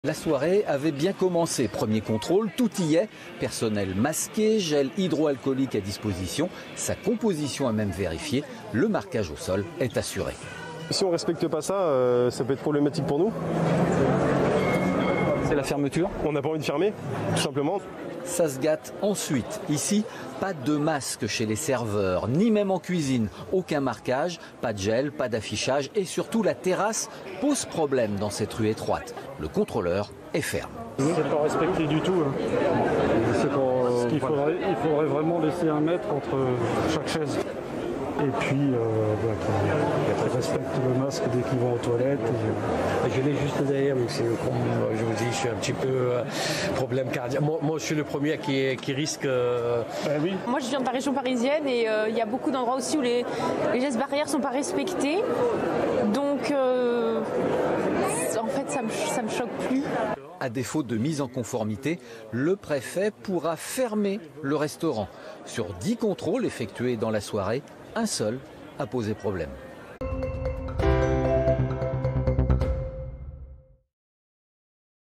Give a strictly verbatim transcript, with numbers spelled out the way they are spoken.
La soirée avait bien commencé. Premier contrôle, tout y est. Personnel masqué, gel hydroalcoolique à disposition. Sa composition est même vérifiée. Le marquage au sol est assuré. Si on ne respecte pas ça, euh, ça peut être problématique pour nous. C'est la fermeture. On n'a pas envie de fermer, tout simplement. Ça se gâte ensuite. Ici, pas de masque chez les serveurs, ni même en cuisine. Aucun marquage, pas de gel, pas d'affichage et surtout la terrasse pose problème dans cette rue étroite. Le contrôleur est ferme. C'est pas respecté du tout. Hein. Parce qu'il faudrait, il faudrait vraiment laisser un mètre entre chaque chaise. Et puis, euh, bah, qu'ils respectent le masque dès qu'ils vont aux toilettes. Et... Je l'ai juste derrière, mais c'est comme je vous dis, je suis un petit peu euh, problème cardiaque. Moi, moi, je suis le premier qui, qui risque. Euh... Ben oui. Moi, je viens de la région parisienne et il euh, y a beaucoup d'endroits aussi où les, les gestes barrières ne sont pas respectés. Donc, euh, en fait, ça me, ça me choque plus. À défaut de mise en conformité, le préfet pourra fermer le restaurant. Sur dix contrôles effectués dans la soirée, un seul a posé problème.